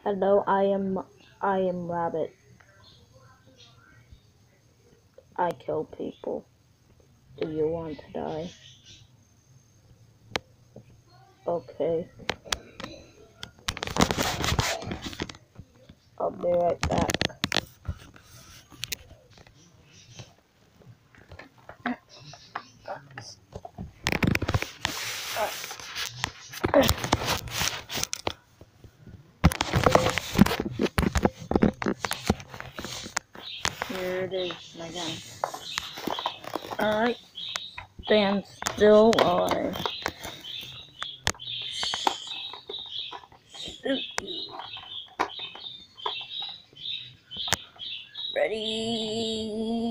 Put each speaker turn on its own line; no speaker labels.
Hello, I am Rabbit. I kill people. Do you want to die? Okay. I'll be right back. Here it is, my gun. Alright. Stand still while I shoot you. Ready?